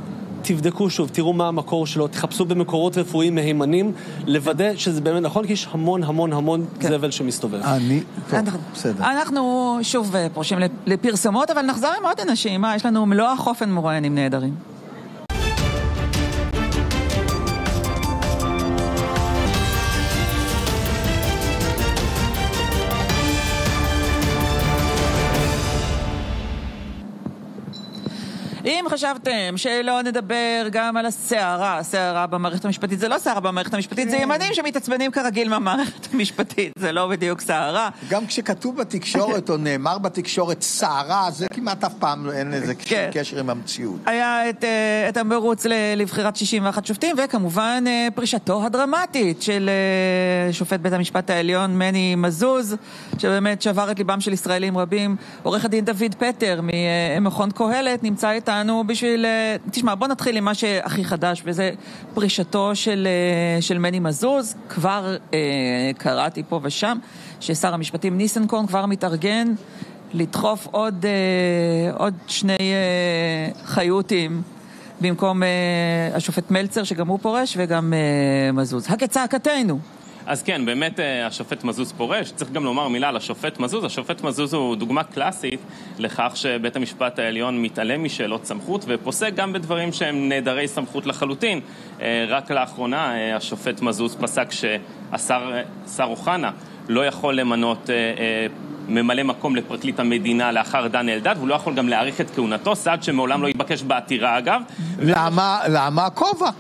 תבדקו שוב, תראו מה המקור שלו, תחפשו במקורות רפואיים מהימנים, לוודא שזה באמת נכון, כי יש המון המון המון זבל שמסתובב. אני, טוב, בסדר. אנחנו שוב פורשים לפרסומות, אבל נחזור עם עוד אנשים. יש לנו מלוא החופן מרואיינים נהדרים. אם חשבתם שלא נדבר גם על הסערה, הסערה במערכת המשפטית, זה לא סערה במערכת המשפטית, זה ימנים שמתעצבנים כרגיל מהמערכת המשפטית, זה לא בדיוק סערה. גם כשכתוב בתקשורת או נאמר בתקשורת סערה, זה כמעט אף פעם אין לזה קשר עם המציאות. היה את, את המרוץ לבחירת שישים ואחת שופטים, וכמובן פרישתו הדרמטית של שופט בית המשפט העליון מני מזוז, שבאמת שבר את ליבם של ישראלים רבים. עורך הדין דוד פטר ממכון קהלת נמצא איתנו בשביל, תשמע, בוא נתחיל עם מה שהכי חדש, וזה פרישתו של, של מני מזוז. כבר אה, קראתי פה ושם ששר המשפטים ניסנקורן כבר מתארגן לדחוף עוד, אה, עוד שני אה, חיותים במקום אה, השופט מלצר שגם הוא פורש וגם אה, מזוז. הכצעקתנו. אז כן, באמת השופט מזוז פורש. צריך גם לומר מילה על השופט מזוז. השופט מזוז הוא דוגמה קלאסית לכך שבית המשפט העליון מתעלם משאלות סמכות ופוסק גם בדברים שהם נעדרי סמכות לחלוטין. רק לאחרונה השופט מזוז פסק שהשר שר אוחנה לא יכול למנות ממלא מקום לפרקליט המדינה לאחר דן אלדד, והוא לא יכול גם להאריך את כהונתו, סעד שמעולם לא יתבקש בעתירה אגב. למה, למה כובע?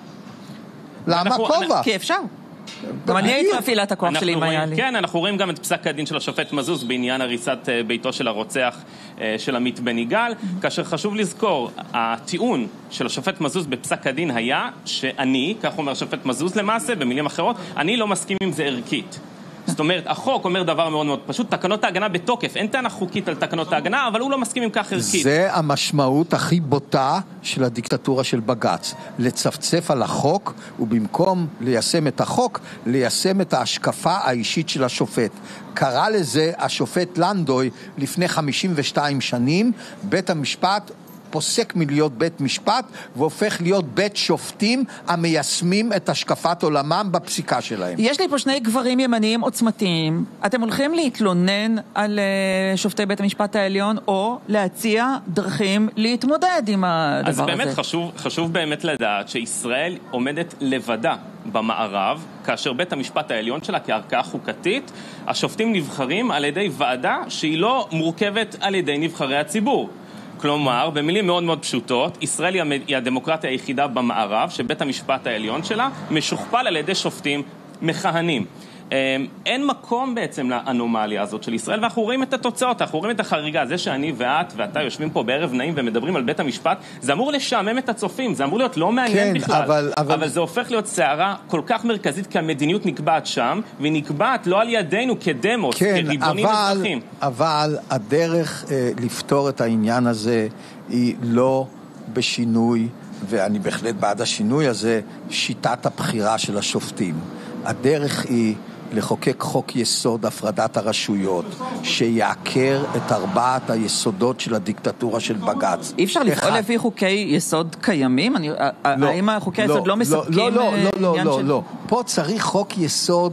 למה כובע? כי אפשר. גם אני הייתי מפעילה את הכוח שלי אם היה לי. כן, אנחנו רואים גם את פסק הדין של השופט מזוז בעניין הריסת ביתו של הרוצח של עמית בן יגאל, כאשר חשוב לזכור, הטיעון של השופט מזוז בפסק הדין היה שאני, כך אומר השופט מזוז למעשה, במילים אחרות, אני לא מסכים עם זה ערכית. זאת אומרת, החוק אומר דבר מאוד מאוד פשוט, תקנות ההגנה בתוקף, אין טענה חוקית על תקנות ההגנה, אבל הוא לא מסכים עם כך ערכית. זה המשמעות הכי בוטה של הדיקטטורה של בג"ץ, לצפצף על החוק, ובמקום ליישם את החוק, ליישם את ההשקפה האישית של השופט. קרא לזה השופט לנדוי לפני חמישים ושתיים שנים, בית המשפט פוסק מלהיות בית משפט והופך להיות בית שופטים המיישמים את השקפת עולמם בפסיקה שלהם. יש לי פה שני גברים ימניים עוצמתיים. אתם הולכים להתלונן על uh, שופטי בית המשפט העליון או להציע דרכים להתמודד עם הדבר הזה? אז באמת הזה. חשוב, חשוב באמת לדעת שישראל עומדת לבדה במערב, כאשר בית המשפט העליון שלה כערכאה חוקתית, השופטים נבחרים על ידי ועדה שהיא לא מורכבת על ידי נבחרי הציבור. כלומר, במילים מאוד מאוד פשוטות, ישראל היא הדמוקרטיה היחידה במערב, שבית המשפט העליון שלה משוכפל על ידי שופטים מכהנים. אין מקום בעצם לאנומליה הזאת של ישראל, ואנחנו רואים את התוצאות, אנחנו רואים את החריגה. זה שאני ואת ואתה יושבים פה בערב נעים ומדברים על בית המשפט, זה אמור לשעמם את הצופים, זה אמור להיות לא מעניין כן, בכלל. אבל, אבל... אבל זה הופך להיות סערה כל כך מרכזית, כי המדיניות נקבעת שם, והיא נקבעת לא על ידינו כדמוס, כן, כריבונים אבל, אזרחים. אבל הדרך אה, לפתור את העניין הזה היא לא בשינוי, ואני בהחלט בעד השינוי הזה, שיטת הבחירה של השופטים. הדרך היא לחוקק חוק יסוד הפרדת הרשויות, שיעקר את ארבעת היסודות של הדיקטטורה של בג"ץ. אי אפשר לפעול לפי חוקי יסוד קיימים? האם חוקי יסוד לא מספקים? לא, לא, לא, לא, לא. פה צריך חוק יסוד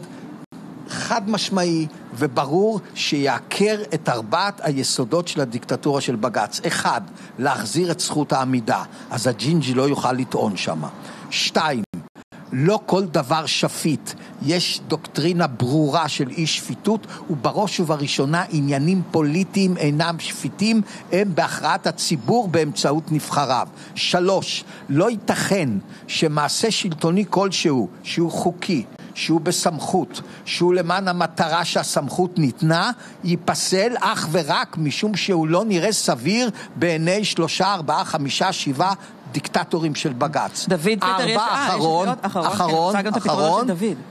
חד משמעי וברור שיעקר את ארבעת היסודות של הדיקטטורה של בג"ץ. אחד, להחזיר את זכות העמידה, אז הג'ינג'י לא יוכל לטעון שם. שתיים, לא כל דבר שפיט, יש דוקטרינה ברורה של אי שפיטות, ובראש ובראשונה עניינים פוליטיים אינם שפיטים, הם בהכרעת הציבור באמצעות נבחריו. שלוש, לא ייתכן שמעשה שלטוני כלשהו, שהוא חוקי, שהוא בסמכות, שהוא למען המטרה שהסמכות ניתנה, ייפסל אך ורק משום שהוא לא נראה סביר בעיני שלושה, ארבעה, חמישה, שבעה דיקטטורים של בג"ץ. דוד פטר, יש אחרון, אחרון, אחרון,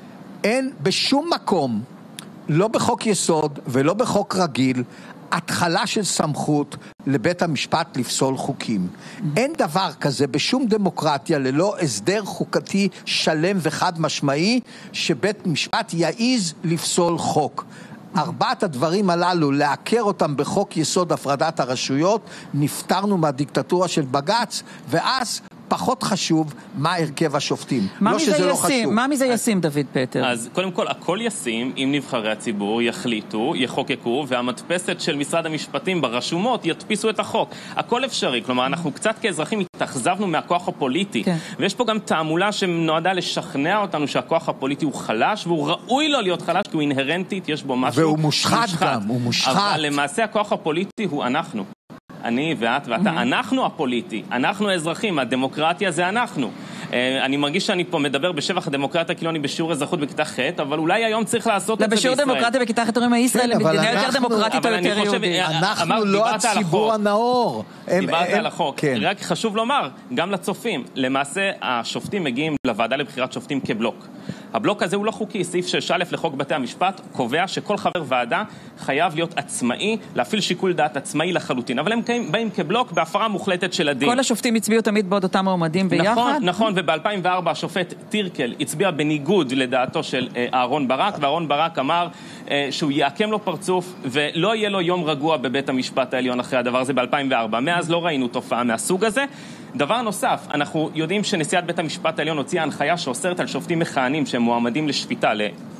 אין בשום מקום, לא בחוק יסוד ולא בחוק רגיל, התחלה של סמכות לבית המשפט לפסול חוקים. אין דבר כזה בשום דמוקרטיה ללא הסדר חוקתי שלם וחד משמעי שבית משפט יעיז לפסול חוק. ארבעת הדברים הללו, לעקר אותם בחוק יסוד הפרדת הרשויות, נפטרנו מהדיקטטורה של בג"ץ, ואז פחות חשוב מה הרכב השופטים. לא שזה לא חשוב. מה מזה ישים, דוד פטר? אז קודם כל, הכל ישים אם נבחרי הציבור יחליטו, יחוקקו, והמדפסת של משרד המשפטים ברשומות ידפיסו את החוק. הכל אפשרי, כלומר, אנחנו קצת כאזרחים התאכזבנו מהכוח הפוליטי, כן. ויש פה גם תעמולה שנועדה לשכנע אותנו שהכוח הפוליטי הוא חלש, והוא ראוי לו להיות חלש, כי הוא אינהרנטית, יש בו משהו והוא מושחת, מושחת. גם, הוא מושחת. אבל למעשה הכוח הפוליטי הוא אנחנו. אני ואת ואתה, mm-hmm. אנחנו הפוליטי, אנחנו האזרחים, הדמוקרטיה זה אנחנו. אני מרגיש שאני פה מדבר בשבח הדמוקרטיה, כאילו אני בשיעור אזרחות בכיתה ח', אבל אולי היום צריך לעשות את זה בישראל. בשיעור דמוקרטיה בכיתה ח' אומרים, ישראל היא מדינה יותר דמוקרטית או יותר יהודית. אנחנו לא הציבור הנאור. דיברת על החוק. רק חשוב לומר, גם לצופים, למעשה השופטים מגיעים לוועדה לבחירת שופטים כבלוק. הבלוק הזה הוא לא חוקי, סעיף שש א' לחוק בתי המשפט קובע שכל חבר ועדה חייב להיות עצמאי, להפעיל שיקול דעת עצמאי לחלוטין, אבל הם באים כבלוק בהפרה מוחלטת של הדין. כל השופטים הצביעו תמיד בעוד אותם מועמדים ביחד? נכון, נכון, וב-אלפיים וארבע השופט טירקל הצביע בניגוד לדעתו של אהרון ברק, ואהרון ברק אמר שהוא יעקם לו פרצוף ולא יהיה לו יום רגוע בבית המשפט העליון אחרי הדבר הזה ב-אלפיים וארבע. מאז לא ראינו תופעה מהסוג הזה. דבר נוסף, אנחנו יודעים שנשיאת בית המשפט העליון הוציאה הנחיה שאוסרת על שופטים מכהנים שהם מועמדים לשפיטה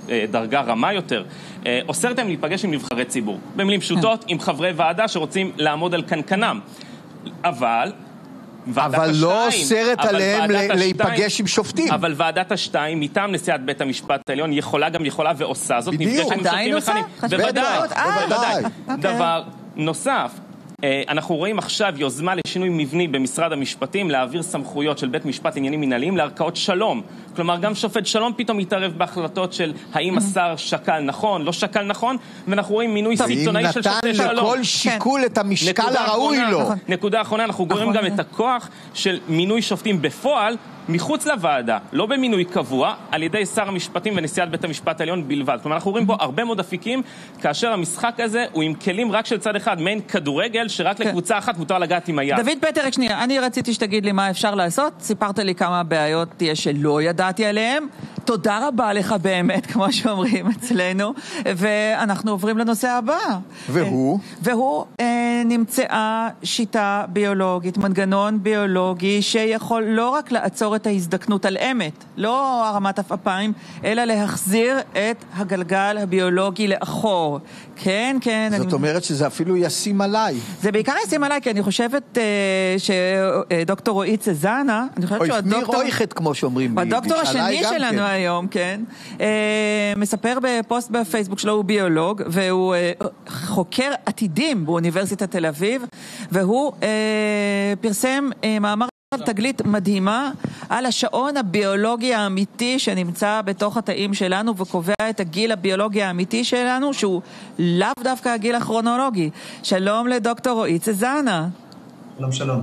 דרגה רמה יותר, אוסרת להם להיפגש עם נבחרי ציבור. במילים פשוטות, עם חברי ועדה שרוצים לעמוד על קנקנם. אבל... אבל לא אוסרת עליהם להיפגש עם שופטים. אבל ועדת השתיים, מטעם נשיאת בית המשפט העליון, יכולה גם יכולה ועושה זאת. בדיוק. עדיין עושה? בוודאי. בוודאי. דבר נוסף, אנחנו רואים עכשיו יוזמה לשינוי מבני במשרד המשפטים להעביר סמכויות של בית משפט עניינים מנהליים לערכאות שלום. כלומר, גם שופט שלום פתאום מתערב בהחלטות של האם השר שקל נכון, לא שקל נכון, ואנחנו רואים מינוי סיטונאי של שופטי שלום. אם נתן לכל שיקול את המשקל הראוי לו. נקודה אחרונה, אנחנו רואים גם את הכוח של מינוי שופטים בפועל, מחוץ לוועדה, לא במינוי קבוע, על ידי שר המשפטים ונשיאת בית המשפט העליון בלבד. כלומר, אנחנו רואים פה הרבה מאוד אפיקים, כאשר המשחק הזה הוא עם כלים רק של צד אחד, מעין כדורגל, שרק לקבוצה אחת מותר לגעת עם היד. דוד פטר, רק שנייה, אני רציתי שתגיד לי מה אפשר לעשות, סיפרת לי כמה בעיות תהיה שלא ידעתי עליהן, תודה רבה לך באמת, כמו שאומרים אצלנו, ואנחנו עוברים לנושא הבא. והוא? והוא אה, נמצאה שיטה ביולוגית, מנגנון ביולוגי, שיכול לא רק לעצור את ההזדקנות על אמת, לא הרמת אפיים, אלא להחזיר את הגלגל הביולוגי לאחור. כן, כן. זאת אני... אומרת שזה אפילו ישים עליי. זה בעיקר ישים עליי, כי אני חושבת אה, שדוקטור רועי צזנה, אני חושבת אוי, שהוא הדוקטור... מי רויחת, כמו שאומרים. הדוקטור השני שלנו כן. היום, כן, אה, מספר בפוסט בפייסבוק שלו, הוא ביולוג, והוא אה, חוקר עתידים באוניברסיטת תל אביב, והוא אה, פרסם אה, מאמר תגלית מדהימה על השעון הביולוגי האמיתי שנמצא בתוך התאים שלנו וקובע את הגיל הביולוגי האמיתי שלנו, שהוא לאו דווקא הגיל הכרונולוגי. שלום לדוקטור רועי צזנה. שלום שלום.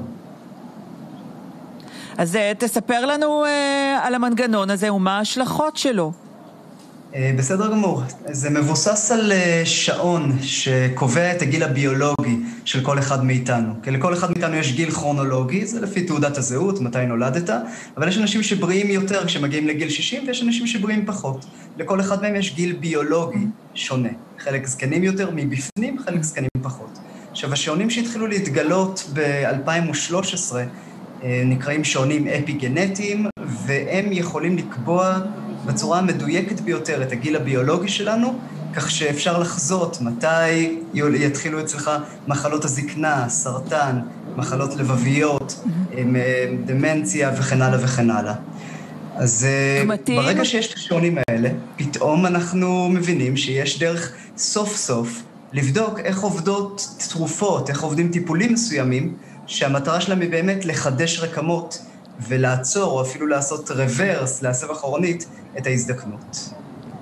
אז תספר לנו אה, על המנגנון הזה ומה ההשלכות שלו. בסדר גמור. זה מבוסס על שעון שקובע את הגיל הביולוגי של כל אחד מאיתנו. כי לכל אחד מאיתנו יש גיל כרונולוגי, זה לפי תעודת הזהות, מתי נולדת, אבל יש אנשים שבריאים יותר כשמגיעים לגיל שישים, ויש אנשים שבריאים פחות. לכל אחד מהם יש גיל ביולוגי שונה. חלק זקנים יותר מבפנים, חלק זקנים פחות. עכשיו, השעונים שהתחילו להתגלות ב-אלפיים ושלוש עשרה נקראים שעונים אפיגנטיים, והם יכולים לקבוע בצורה המדויקת ביותר את הגיל הביולוגי שלנו, כך שאפשר לחזות מתי יתחילו אצלך מחלות הזקנה, סרטן, מחלות לבביות, דמנציה וכן הלאה וכן הלאה. אז מתאים. ברגע שיש את השעונים האלה, פתאום אנחנו מבינים שיש דרך סוף סוף לבדוק איך עובדות תרופות, איך עובדים טיפולים מסוימים, שהמטרה שלהם היא באמת לחדש רקמות ולעצור, או אפילו לעשות רוורס, להסב אחורנית, את ההזדקנות.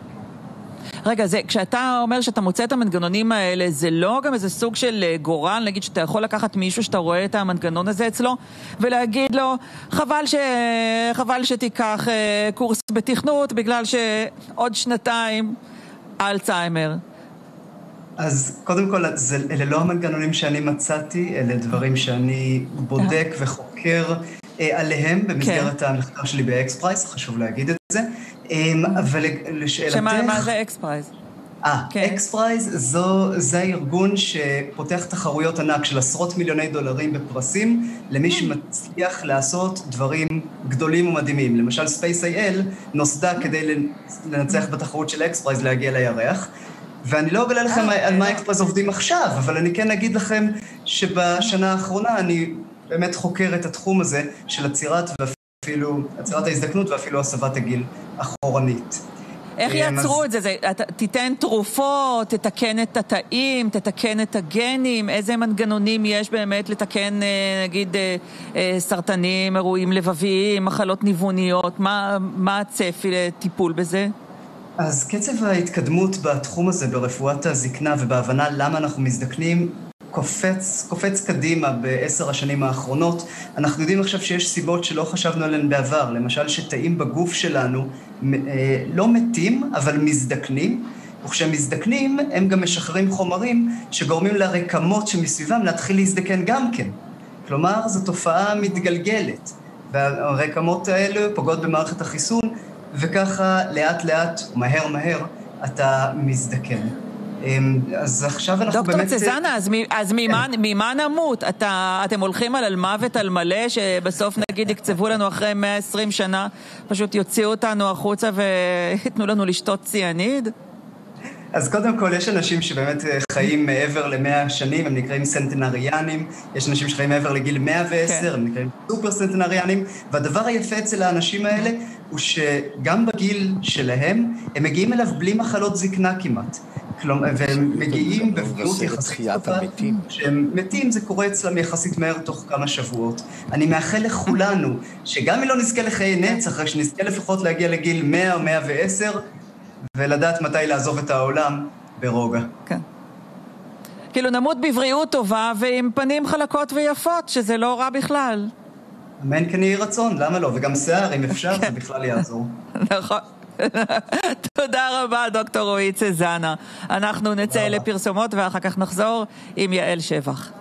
רגע, זה, כשאתה אומר שאתה מוצא את המנגנונים האלה, זה לא גם איזה סוג של גורל, נגיד שאתה יכול לקחת מישהו שאתה רואה את המנגנון הזה אצלו, ולהגיד לו, חבל, ש... חבל שתיקח uh, קורס בתכנות, בגלל שעוד שנתיים אלצהיימר. אז קודם כל, זה, אלה לא המנגנונים שאני מצאתי, אלה דברים שאני בודק וחוקר עליהם במסגרת המחקר שלי באקספרייז, חשוב להגיד את זה. אבל לשאלתך... שמה מה זה אקספרייז? אה, אקספרייז זה הארגון שפותח תחרויות ענק של עשרות מיליוני דולרים בפרסים למי שמצליח לעשות דברים גדולים ומדהימים. למשל, ספייס איי אל נוסדה כדי לנצח בתחרות של אקספרייז להגיע לירח, ואני לא אגלה לכם על מה אקספרייז עובדים עכשיו, אבל אני כן אגיד לכם שבשנה האחרונה אני באמת חוקר את התחום הזה של עצירת ואפילו, עצירת ההזדקנות ואפילו הסבת הגיל אחורנית. איך יעצרו את זה? זה? תיתן תרופות, תתקן את התאים, תתקן את הגנים, איזה מנגנונים יש באמת לתקן, נגיד, סרטנים, אירועים לבביים, מחלות ניווניות, מה, מה הצפי לטיפול בזה? אז קצב ההתקדמות בתחום הזה ברפואת הזקנה ובהבנה למה אנחנו מזדקנים קופץ, קופץ קדימה בעשר השנים האחרונות. אנחנו יודעים עכשיו שיש סיבות שלא חשבנו עליהן בעבר, למשל שתאים בגוף שלנו לא מתים, אבל מזדקנים, וכשהם מזדקנים הם גם משחררים חומרים שגורמים לרקמות שמסביבם להתחיל להזדקן גם כן. כלומר, זו תופעה מתגלגלת, והרקמות האלה פוגעות במערכת החיסון, וככה לאט לאט, מהר מהר, אתה מזדקן. אז עכשיו אנחנו דוקטור באמת... דוקטור צזנה, אז, אז ממה, ממה נמות? אתה, אתם הולכים על מוות על מלא, שבסוף נגיד יקצבו לנו אחרי מאה ועשרים שנה, פשוט יוציאו אותנו החוצה ויתנו לנו לשתות ציאניד? אז קודם כל, יש אנשים שבאמת חיים מעבר למאה שנים, הם נקראים סנטנריאנים, יש אנשים שחיים מעבר לגיל מאה ועשר, הם נקראים סופר סנטנריאנים, והדבר היפה אצל האנשים האלה הוא שגם בגיל שלהם, הם מגיעים אליו בלי מחלות זקנה כמעט. והם מגיעים בבריאות יחסית טובה, כשהם מתים זה קורה אצלם יחסית מהר תוך כמה שבועות. אני מאחל לכולנו שגם אם לא נזכה לחיי נצח, רק שנזכה לפחות להגיע לגיל מאה או מאה ועשר, ולדעת מתי לעזוב את העולם ברוגע. כן. כאילו נמות בבריאות טובה ועם פנים חלקות ויפות, שזה לא רע בכלל. אמן כן יהי רצון, למה לא? וגם שיער, אם אפשר, זה בכלל יעזור. נכון. תודה רבה, דוקטור רועי צזנה. אנחנו נצא לפרסומות ואחר כך נחזור עם יעל שבח.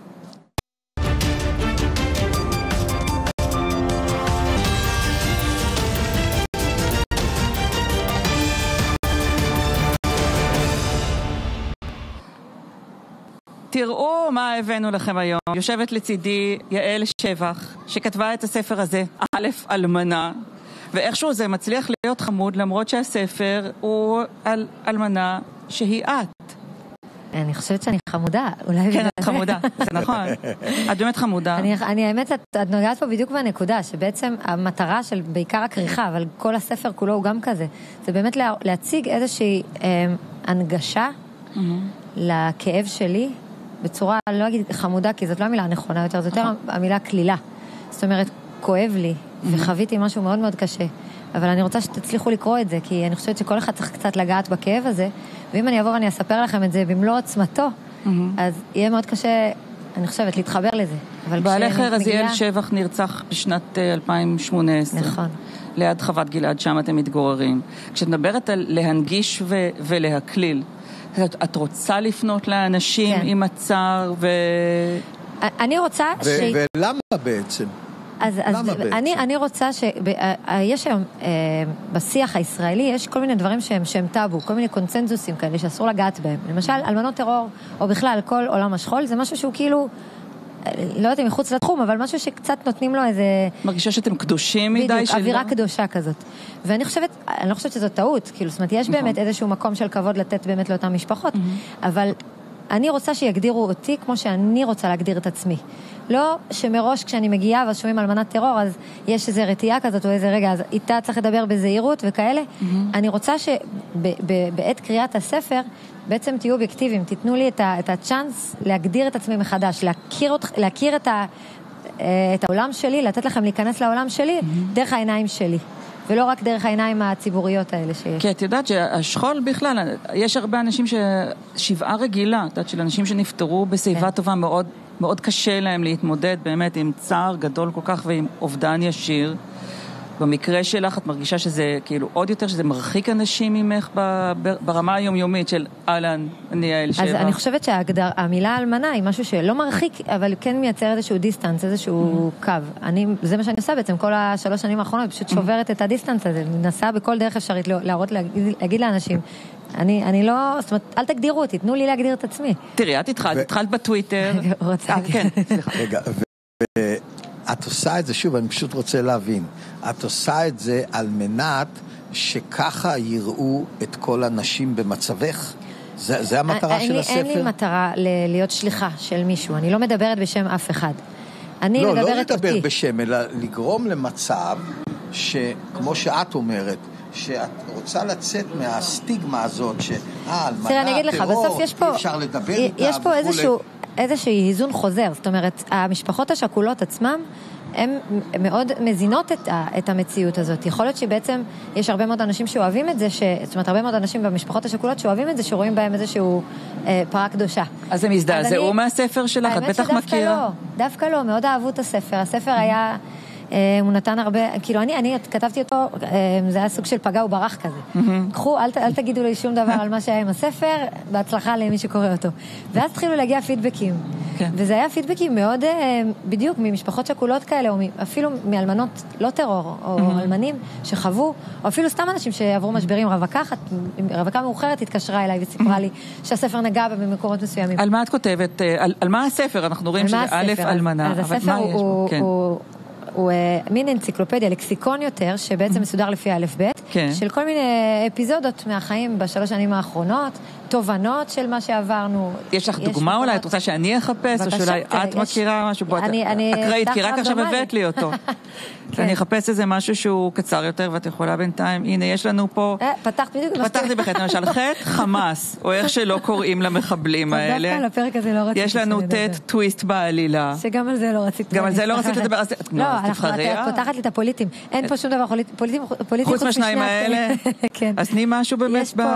תראו מה הבאנו לכם היום. יושבת לצידי יעל שבח, שכתבה את הספר הזה, א' אלמנה, ואיכשהו זה מצליח להיות חמוד, למרות שהספר הוא על אלמנה שהיא את. אני חושבת שאני חמודה, אולי... כן, את חמודה, זה נכון. את באמת חמודה. אני, אני האמת, את, את נוגעת פה בדיוק בנקודה, שבעצם המטרה של בעיקר הכריכה, אבל כל הספר כולו הוא גם כזה, זה באמת לה, להציג איזושהי אה, הנגשה mm-hmm. לכאב שלי, בצורה, אני לא אגיד חמודה, כי זאת לא המילה הנכונה יותר, זאת יותר המילה כלילה. זאת אומרת, כואב לי, וחוויתי משהו מאוד מאוד קשה. אבל אני רוצה שתצליחו לקרוא את זה, כי אני חושבת שכל אחד צריך קצת לגעת בכאב הזה, ואם אני אעבור, אני אספר לכם את זה במלוא עוצמתו, אז יהיה מאוד קשה, אני חושבת, להתחבר לזה. בעלך רזיאל שבח נרצח בשנת אלפיים שמונה עשרה. נכון. ליד חוות גלעד, שם אתם מתגוררים. כשאת מדברת על להנגיש ו- ולהקליל, את רוצה לפנות לאנשים כן. עם הצער ו... אני רוצה ו- ש... ולמה בעצם? אז, אז אני, אני רוצה שיש היום, אה, בשיח הישראלי, יש כל מיני דברים שהם, שהם טאבו, כל מיני קונצנזוסים כאלה שאסור לגעת בהם. למשל, אלמנות טרור, או בכלל כל עולם השכול, זה משהו שהוא כאילו, לא יודעת אם מחוץ לתחום, אבל משהו שקצת נותנים לו איזה... מרגישה שאתם קדושים מדי? בדיוק, אווירה קדושה כזאת. ואני חושבת, אני לא חושבת שזאת טעות, כאילו, זאת אומרת, יש באמת איזשהו מקום של כבוד לתת באמת לאותן משפחות, אבל אני רוצה שיגדירו אותי כמו שאני רוצה להגדיר את עצמי. לא שמראש כשאני מגיעה ואז שומעים אלמנת טרור, אז יש איזו רתיעה כזאת או איזה רגע, אז איתה צריך לדבר בזהירות וכאלה. אני רוצה שבעת קריאת הספר, בעצם תהיו אובייקטיביים, תיתנו לי את, ה, את הצ'אנס להגדיר את עצמי מחדש, להכיר, להכיר את, ה, את העולם שלי, לתת לכם להיכנס לעולם שלי דרך העיניים שלי. ולא רק דרך העיניים הציבוריות האלה שיש. כי את יודעת שהשכול בכלל, יש הרבה אנשים ששבעה רגילה, את יודעת, של אנשים שנפטרו בסביבה טובה מאוד, מאוד קשה להם להתמודד באמת עם צער גדול כל כך ועם אובדן ישיר. במקרה שלך את מרגישה שזה כאילו עוד יותר, שזה מרחיק אנשים ממך ברמה היומיומית של אלן, יעל שבח. אז אני חושבת שהמילה אלמנה היא משהו שלא מרחיק, אבל כן מייצר איזשהו דיסטנס, איזשהו קו. אני, זה מה שאני עושה בעצם כל השלוש שנים האחרונות, פשוט שוברת את הדיסטנס הזה, מנסה בכל דרך אפשרית להראות, להגיד לאנשים, אני, אני לא, זאת אומרת, אל תגדירו אותי, תנו לי להגדיר את עצמי. תראי, את התחלת, התחלת בטוויטר. רוצה. כן, סליחה. רגע, את עושה את זה, שוב, אני פשוט רוצה להבין, את עושה את זה על מנת שככה יראו את כל הנשים במצבך? זה, זה המטרה אני, של הספר? אין לי מטרה להיות שליחה של מישהו, אני לא מדברת בשם אף אחד. אני לא, מדברת לא לדבר אותי. בשם, אלא לגרום למצב שכמו שאת אומרת, שאת רוצה לצאת מהסטיגמה הזאת, שאה, אלמנה, טרור, אי אפשר לדבר איתה. יש פה איזשהו... איזושהי היזון חוזר, זאת אומרת, המשפחות השכולות עצמם, הן מאוד מזינות את, ה, את המציאות הזאת. יכול להיות שבעצם יש הרבה מאוד אנשים שאוהבים את זה, ש, זאת אומרת, הרבה מאוד אנשים במשפחות השכולות שאוהבים את זה, שרואים בהם איזשהו אה, פרה קדושה. אז הם הזדעזעו מהספר שלך, את בטח מכירה. לא, דווקא לא, מאוד אהבו את הספר. הספר היה הוא נתן הרבה, כאילו אני, אני כתבתי אותו, זה היה סוג של פגע וברח כזה. קחו, אל, אל תגידו לי שום דבר על מה שהיה עם הספר, בהצלחה למי שקורא אותו. ואז התחילו להגיע פידבקים. וזה היה פידבקים מאוד, בדיוק, ממשפחות שכולות כאלה, או אפילו מאלמנות לא טרור, או אלמנים שחוו, או אפילו סתם אנשים שעברו משברים. רווקה, רווקה מאוחרת התקשרה אליי וסיפרה לי שהספר נגע במקומות מסוימים. על מה את כותבת? על, על מה הספר? אנחנו רואים שזה א' אלמנה. אז הספר הוא, הוא, הוא, הוא מין אנציקלופדיה, לקסיקון יותר, שבעצם מסודר לפי א' ב', של כל מיני אפיזודות מהחיים בשלוש שנים האחרונות, תובנות של מה שעברנו. יש לך דוגמה אולי? את רוצה שאני אחפש, או שאולי את מכירה משהו? אקראית, כי רק עכשיו הבאת לי אותו. אני אחפש איזה משהו שהוא קצר יותר, ואת יכולה בינתיים, הנה, יש לנו פה... פתחת בדיוק. פתחתי בחטא, למשל, חטא חמאס, או איך שלא קוראים למחבלים האלה. דווקא לפרק הזה לא רציתי יש לנו טט טוויסט בעלילה. שגם על זה לא רציתי. גם על זה לא רציתי לדבר. לא, את פותחת לי את הפוליטים. אין פה שום דבר פוליטים חוץ מהשניים האלה. אז תני משהו באמת ב...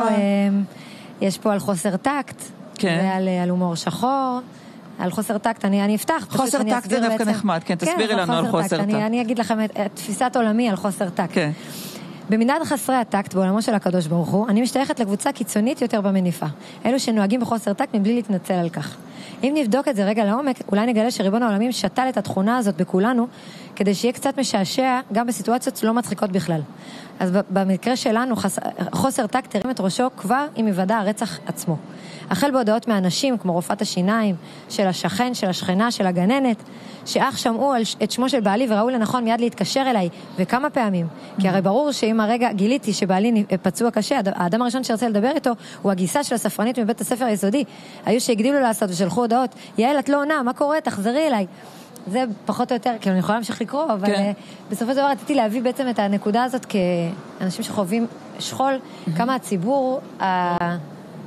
יש פה על חוסר טקט, ועל הומור שחור, על חוסר טקט, אני אפתח. חוסר טקט זה דווקא נחמד, כן, תסבירי לנו על חוסר טקט. אני אגיד לכם את תפיסת עולמי על חוסר טקט. במנעד חסרי הטקט בעולמו של הקדוש ברוך הוא, אני משתייכת לקבוצה קיצונית יותר במניפה. אלו שנוהגים בחוסר טקט מבלי להתנצל על כך. אם נבדוק את זה רגע לעומק, אולי נגלה שריבון העולמים שתל את התכונה הזאת בכולנו, כדי שיהיה קצת משעשע גם בסיטואציות לא מצחיקות בכלל. אז במקרה שלנו, חוסר טקט תרים את ראשו כבר עם היוודע הרצח עצמו. החל בהודעות מאנשים, כמו רופאת השיניים, של השכן, של השכנה, של הגננת, שאך שמעו את שמו של בעלי וראו לנכון מיד להתקשר אליי, וכמה פעמים. כי הרי ברור שאם הרגע גיליתי שבעלי פצוע קשה, האדם הראשון שרצה לדבר איתו, הוא הגיסה של הספרנית מבית הספר היסודי. היו שהגדילו לעשות ושלחו הודעות, יעל, את לא עונה, מה קורה? תחזרי אליי. זה פחות או יותר, כאילו אני יכולה להמשיך לקרוא, אבל כן. בסופו של דבר רציתי להביא בעצם את הנקודה הזאת כאנשים שחווים שכול, כמה הציבור, ה...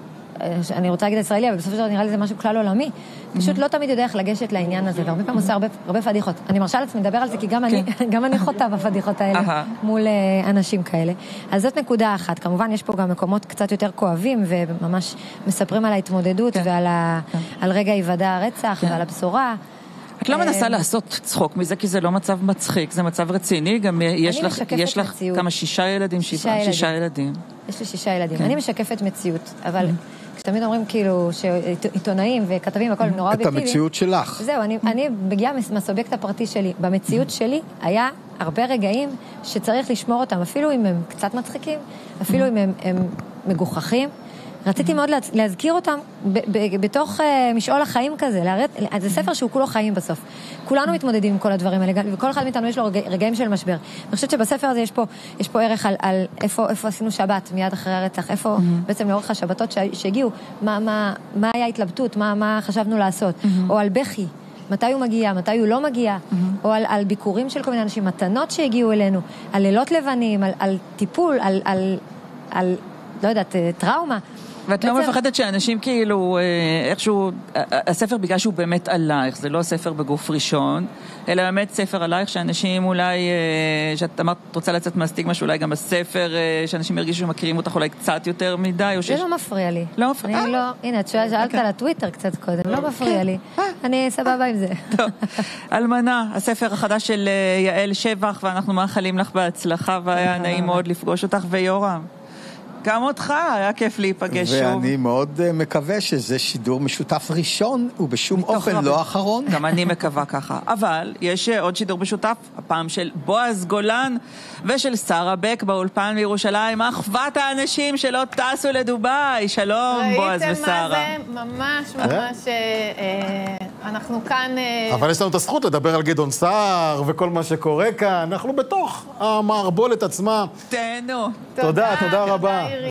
אני רוצה להגיד ישראלי, אבל בסופו של דבר נראה לי זה משהו כלל עולמי, פשוט לא תמיד יודע איך לגשת לעניין הזה, והרבה פעם עושה הרבה, הרבה פדיחות. אני מרשה לעצמי לדבר על זה, כי גם אני, גם אני חוטא בפדיחות האלה, מול אנשים כאלה. אז זאת נקודה אחת. כמובן, יש פה גם מקומות קצת יותר כואבים, וממש מספרים על ההתמודדות, ועל רגע היוודע הרצח, ועל הבשורה. את לא מנסה לעשות צחוק מזה, כי זה לא מצב מצחיק, זה מצב רציני, גם יש לך, יש לך כמה שישה ילדים, שישה ילדים. יש לי שישה ילדים. אני משקפת מציאות, אבל כשתמיד אומרים כאילו שעיתונאים וכתבים הכל נורא אובייקטיבי. את המציאות שלך. זהו, אני מגיעה מהסובייקט הפרטי שלי. במציאות שלי היה הרבה רגעים שצריך לשמור אותם, אפילו אם הם קצת מצחיקים, אפילו אם הם מגוחכים. רציתי מאוד להזכיר אותם בתוך משעול החיים כזה. זה ספר שהוא כולו חיים בסוף. כולנו מתמודדים עם כל הדברים האלה, וכל אחד מאיתנו יש לו רגעים של משבר. אני חושבת שבספר הזה יש פה, יש פה ערך על, על איפה, איפה עשינו שבת מיד אחרי הרצח, איפה בעצם לאורך השבתות שהגיעו, מה, מה, מה היה התלבטות, מה, מה חשבנו לעשות, או על בכי. מתי הוא מגיע, מתי הוא לא מגיע, או על, על ביקורים של כל מיני אנשים, מתנות שהגיעו אלינו, על לילות לבנים, על, על טיפול, על, על, על, לא יודעת, טראומה. ואת לא מפחדת שאנשים כאילו, איכשהו, הספר בגלל שהוא באמת עלייך, זה לא ספר בגוף ראשון, אלא באמת ספר עלייך שאנשים אולי, שאת אמרת, רוצה לצאת מהסטיגמה שאולי גם בספר, שאנשים ירגישו שמכירים אותך אולי קצת יותר מדי, או שיש... זה לא מפריע לי. לא מפריע? אני לא, הנה, את שאלת על הטוויטר קצת קודם, לא מפריע לי. אני סבבה עם זה. טוב, אלמנה, הספר החדש של יעל שבח, ואנחנו מאחלים לך בהצלחה, והיה נעים מאוד לפגוש אותך, ויורם. גם אותך, היה כיף להיפגש שוב. ואני מאוד מקווה שזה שידור משותף ראשון, ובשום אופן לא אחרון. גם אני מקווה ככה. אבל יש עוד שידור משותף, הפעם של בועז גולן ושל שרה בק באולפן בירושלים, אחוות האנשים שלא טסו לדוביי. שלום, בועז ושרה. ראיתם מה זה? ממש ממש, אנחנו כאן... אבל יש לנו את הזכות לדבר על גדעון סער וכל מה שקורה כאן. אנחנו בתוך המערבולת עצמה. תהנו. תודה, תודה רבה.